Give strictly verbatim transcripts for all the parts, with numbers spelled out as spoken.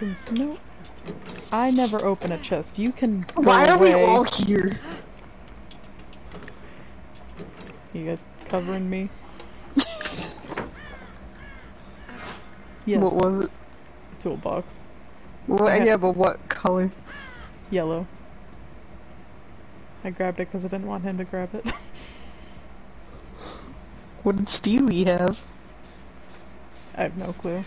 Since no, I never open a chest. You can go Why are away. we all here? You guys covering me? Yes. What was it? Toolbox. What? had- Yeah, but what color? Yellow. I grabbed it because I didn't want him to grab it. What did Stewie have? I have no clue.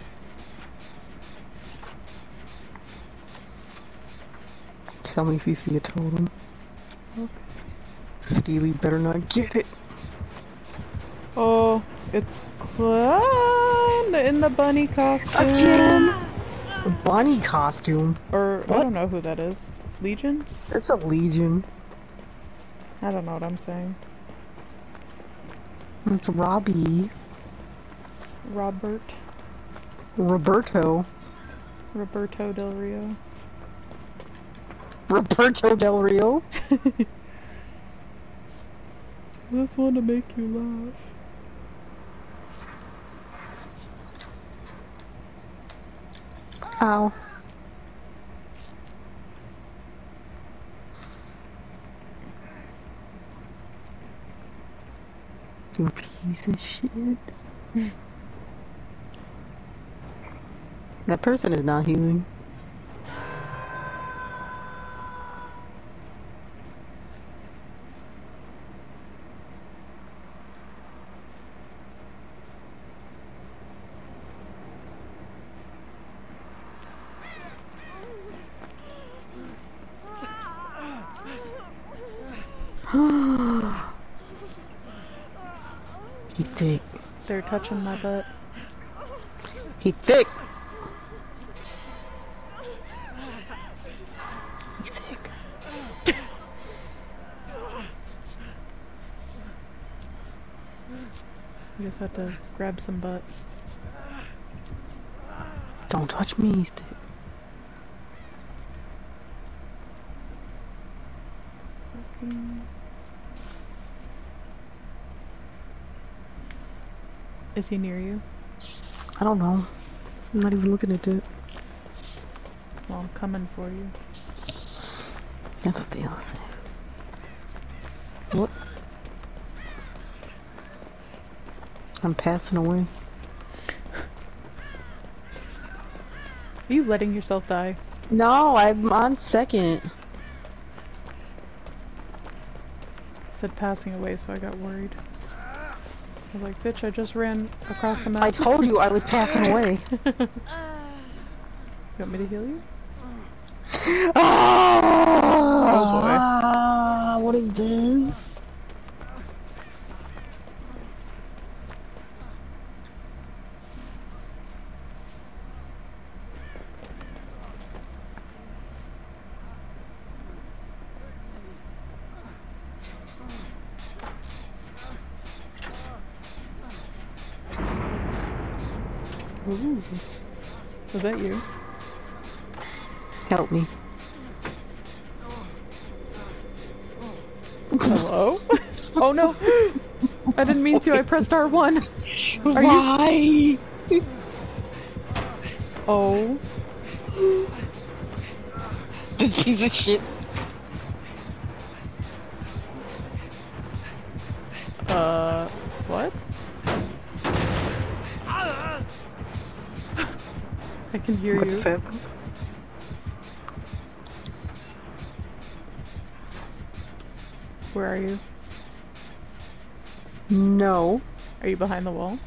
Tell me if you see a totem. Okay. Steely better not get it. Oh, it's Clown in the bunny costume. Again! The bunny costume. Or, What? I don't know who that is. Legion? That's a Legion. I don't know what I'm saying. It's Robbie. Robert. Roberto. Roberto Del Rio. Roberto Del Rio? I just want to make you laugh. Ow. You piece of shit. That person is not healing. He thick. They're touching my butt. He thick. He thick. You just have to grab some butt. Don't touch me, he's thick. Fucking... Is he near you? I don't know. I'm not even looking at that. Well, I'm coming for you. That's what they all say. What? I'm passing away. Are you letting yourself die? No, I'm on second. I said passing away, so I got worried. I was like, bitch, I just ran across the map. I told you I was passing away. You want me to heal you? Ah, what is this? Ooh. Was that you? Help me. Hello? Oh no! I didn't mean to, I pressed R one! Are Why? you... Oh. This piece of shit. Uh, what? I can hear What you. just happened? Where are you? No. Are you behind the wall?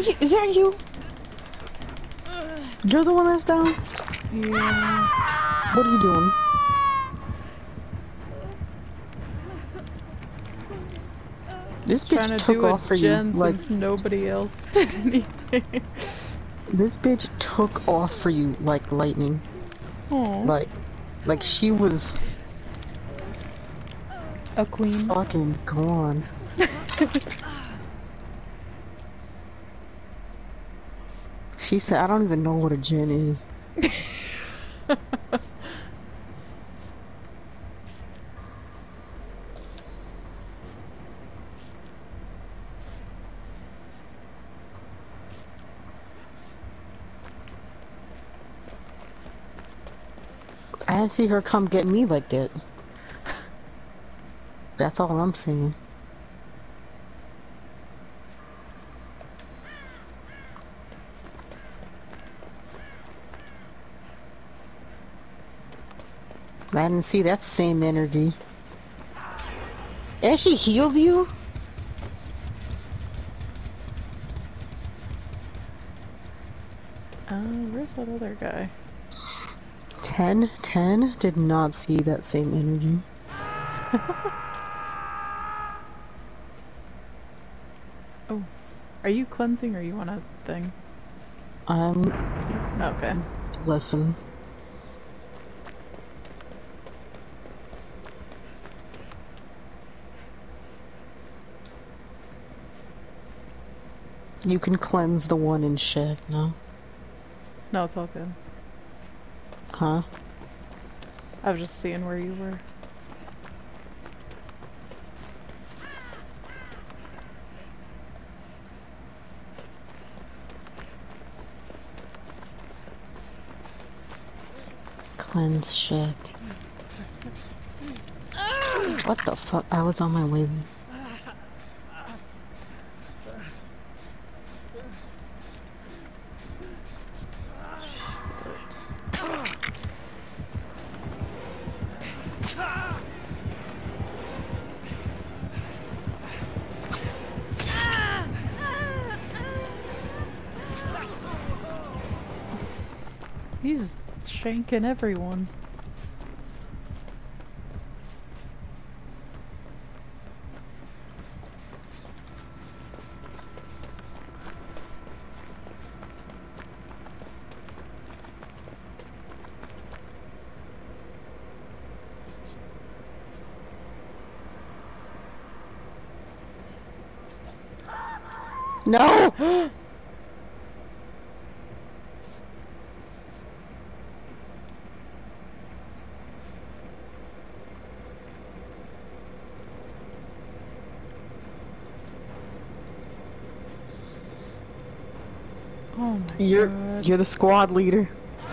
you, is that you? You're the one that's down? Yeah. What are you doing? This Trying bitch to took do a off for you. gen Like, since nobody else did anything. this bitch took off for you like lightning. Oh, Like, like she was a queen. fucking gone. She said, I don't even know what a gen is. I didn't see her come get me like that. That's all I'm saying. I didn't see that same energy. And she healed you? Uh, where's that other guy? ten? ten? Did not see that same energy. Oh, are you cleansing or you want a thing? I'm... Okay. Listen. You can cleanse the one in Shack now. No, it's all good. Huh? I was just seeing where you were. Cleanse Shack. What the fuck? I was on my way there. He's shanking everyone. No! Oh my You're god. you're the squad leader.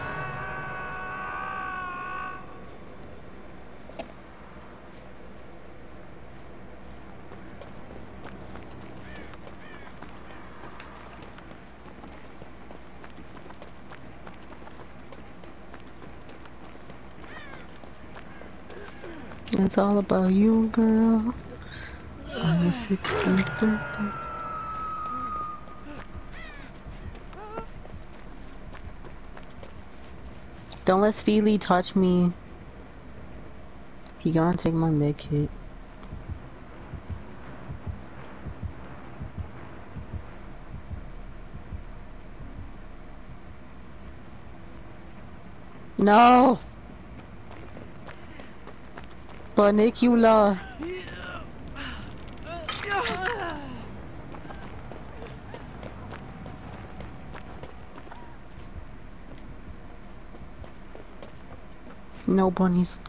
It's all about you, girl. On your sixteenth birthday. Don't let Steely touch me. He gonna take my med kit. No! Panicula. No bunnies.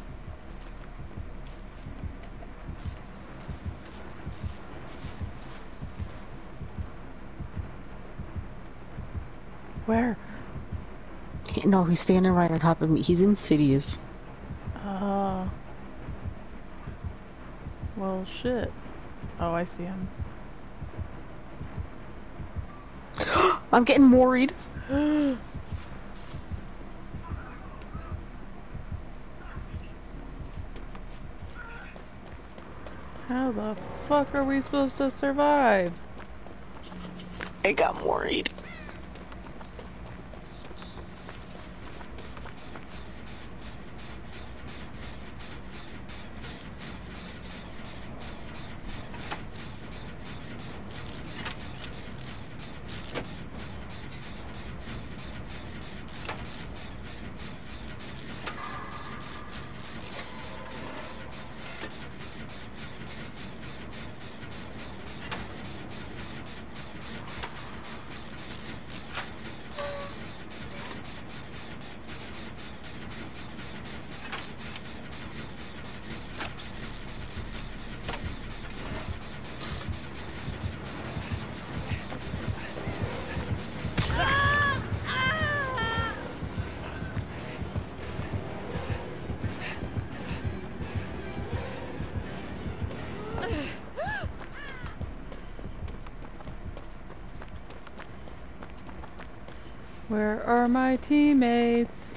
Where? He, no, he's standing right on top of me. He's insidious. Uh. Well, shit. Oh, I see him. I'm getting worried. How the fuck are we supposed to survive? I got worried. Where are my teammates?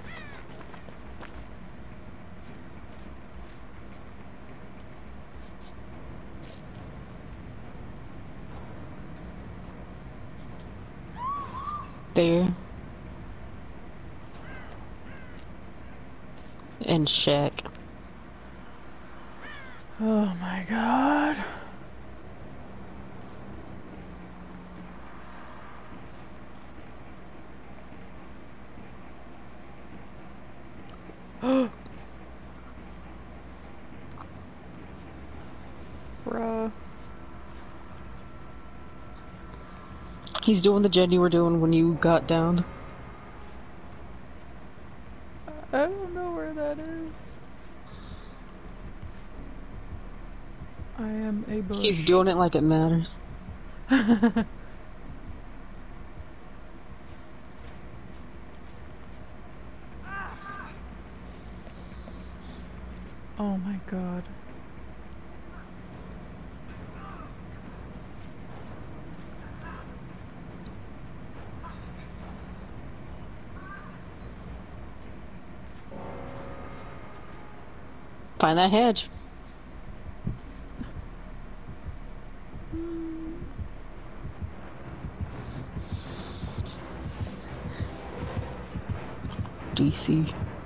There. And Shaq. Oh my god. Bruh. He's doing the gen you were doing when you got down. I don't know where that is. I am a bush. He's doing it like it matters. Oh my god. Find that hedge. D C.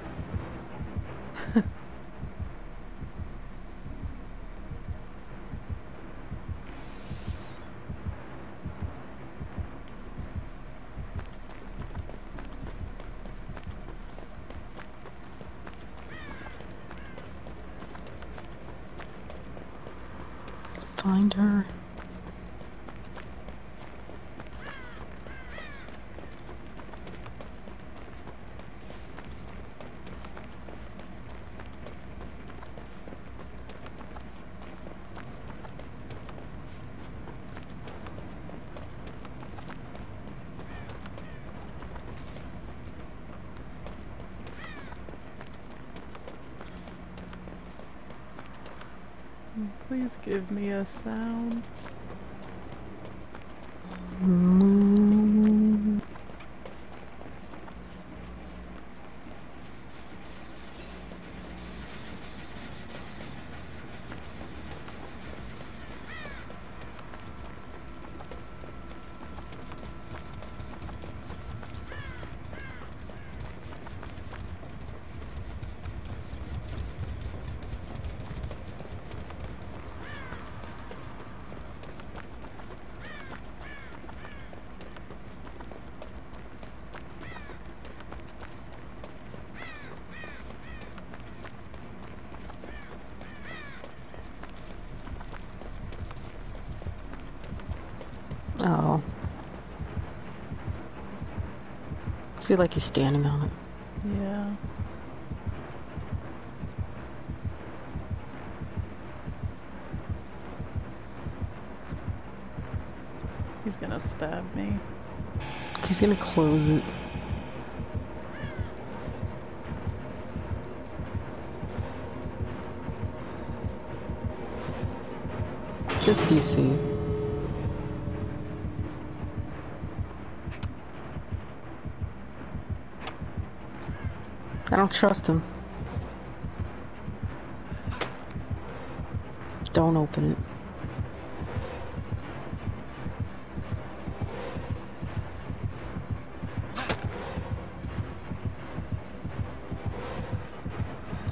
Find her. Please give me a sound. Mm. Oh. I feel like he's standing on it. Yeah. He's gonna stab me. He's gonna close it. Just D C. I don't trust him. Don't open it.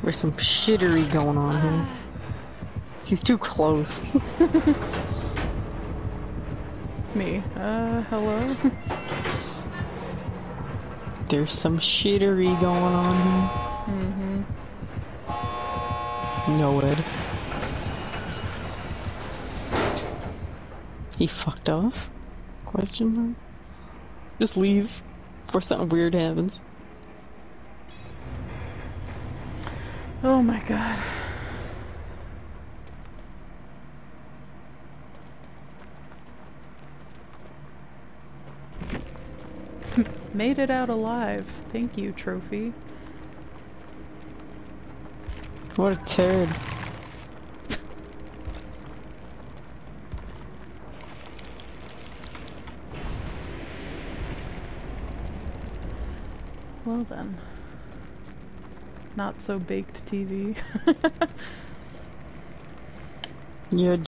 There's some shittery going on here. He's too close. Me. Uh, hello? There's some shittery going on here. Mm-hmm. Know it. He fucked off? Question mark? Just leave before something weird happens. Oh my god. Made it out alive. Thank you, trophy. What a turd. Well then. Not so baked T V. You're